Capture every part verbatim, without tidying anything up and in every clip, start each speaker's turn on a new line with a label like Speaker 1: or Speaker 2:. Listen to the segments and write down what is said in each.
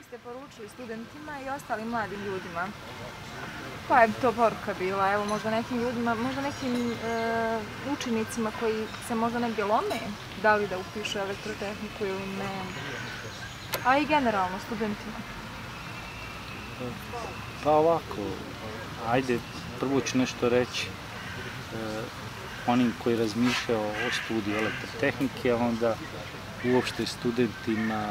Speaker 1: biste poručili studentima i ostalim mladim ljudima? Pa je to poruka bila, evo možda nekim ljudima, možda nekim e, učenicima koji se možda negdje lome, da li da upišu elektrotehniku ili ne, a i generalno studentima.
Speaker 2: Pa ovako, ajde, prvo ću nešto reći e, onim koji razmišljaju o studiju elektrotehnike, a onda uopšte studentima,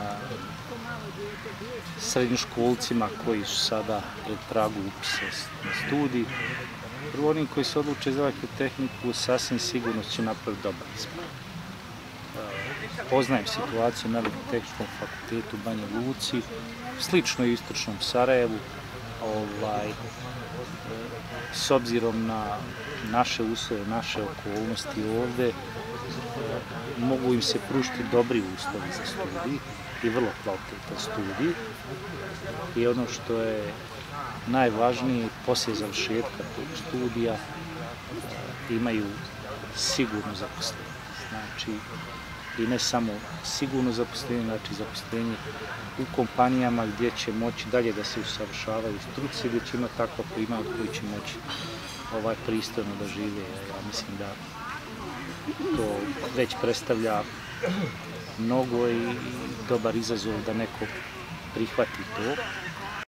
Speaker 2: srednjoškolcima koji su sada pred pragu upisa na studij. Prvo onim koji se odluče za elektrotehniku sasvim sigurno će napraviti dobar izbor. Poznajem situaciju na Elektrotehničkom fakultetu u Banja Luci, slično i u istočnom Sarajevu. Ovaj, s obzirom na naše uslove, naše okolnosti ovde, mogu im se pružiti dobri uslovi za studij i vrlo kvalitetan studij. I ono što je najvažnije, poslije završetka tog studija imaju sigurno zaposlenje. Znači, i ne samo sigurno zaposlenje, znači zaposlenje u kompanijama gdje će moći dalje da se usavršavaju struci, gdje će imati takva primanja od koji će moći ovaj pristojno da žive. Ja mislim da to već predstavlja mnogo i dobar izazov da neko prihvati to.